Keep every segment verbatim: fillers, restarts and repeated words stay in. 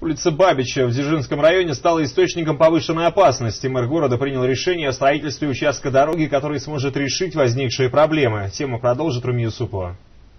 Улица Бабича в Дзержинском районе стала источником повышенной опасности. Мэр города принял решение о строительстве участка дороги, который сможет решить возникшие проблемы. Тему продолжит Румия Юсупова.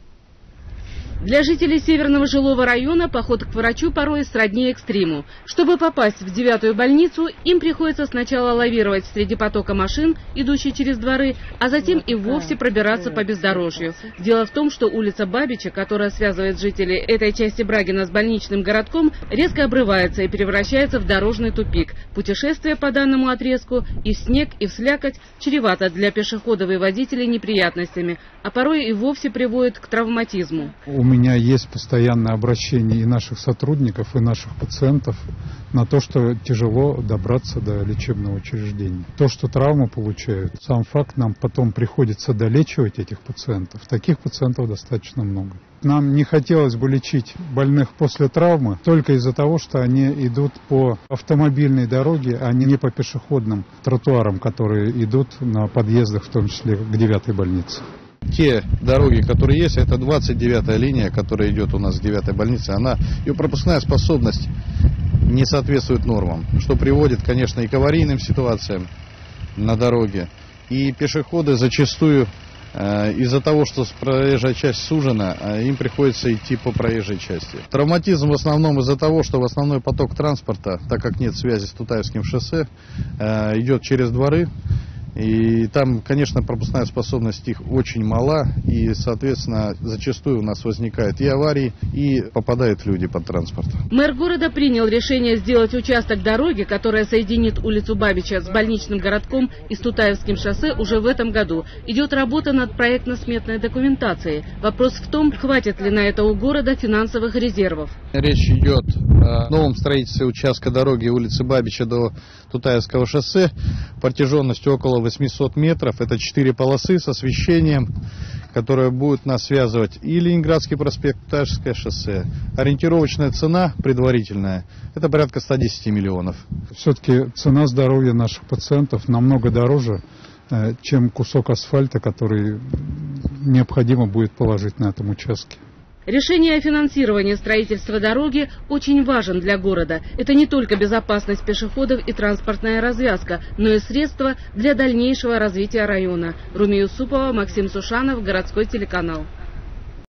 Для жителей Северного жилого района поход к врачу порой сродни экстриму. Чтобы попасть в девятую больницу, им приходится сначала лавировать среди потока машин, идущих через дворы, а затем и вовсе пробираться по бездорожью. Дело в том, что улица Бабича, которая связывает жителей этой части Брагина с больничным городком, резко обрывается и превращается в дорожный тупик. Путешествие по данному отрезку и в снег, и в слякоть чревато для пешеходов и водителей неприятностями, а порой и вовсе приводит к травматизму. У меня есть постоянное обращение и наших сотрудников, и наших пациентов на то, что тяжело добраться до лечебного учреждения. То, что травмы получают, сам факт, нам потом приходится долечивать этих пациентов. Таких пациентов достаточно много. Нам не хотелось бы лечить больных после травмы только из-за того, что они идут по автомобильной дороге, а не по пешеходным тротуарам, которые идут на подъездах, в том числе к девятой больнице. Те дороги, которые есть, это двадцать девятая линия, которая идет у нас с девятой больницы, она, ее пропускная способность не соответствует нормам, что приводит, конечно, и к аварийным ситуациям на дороге. И пешеходы зачастую э, из-за того, что проезжая часть сужена, э, им приходится идти по проезжей части. Травматизм в основном из-за того, что в основной поток транспорта, так как нет связи с Тутаевским шоссе, э, идет через дворы. И там, конечно, пропускная способность их очень мала, и, соответственно, зачастую у нас возникают и аварии, и попадают люди под транспорт. Мэр города принял решение сделать участок дороги, которая соединит улицу Бабича с больничным городком и с Тутаевским шоссе уже в этом году. Идет работа над проектно-сметной документацией. Вопрос в том, хватит ли на это у города финансовых резервов. Речь идет о новом строительстве участка дороги улицы Бабича до Тутаевского шоссе протяженностью около восьмисот метров. Это четыре полосы с освещением, которое будет нас связывать и Ленинградский проспект, Тутаевское шоссе. Ориентировочная цена предварительная – это порядка ста десяти миллионов. Все-таки цена здоровья наших пациентов намного дороже, чем кусок асфальта, который необходимо будет положить на этом участке. Решение о финансировании строительства дороги очень важен для города. Это не только безопасность пешеходов и транспортная развязка, но и средства для дальнейшего развития района. Румия Юсупова, Максим Сушанов, городской телеканал.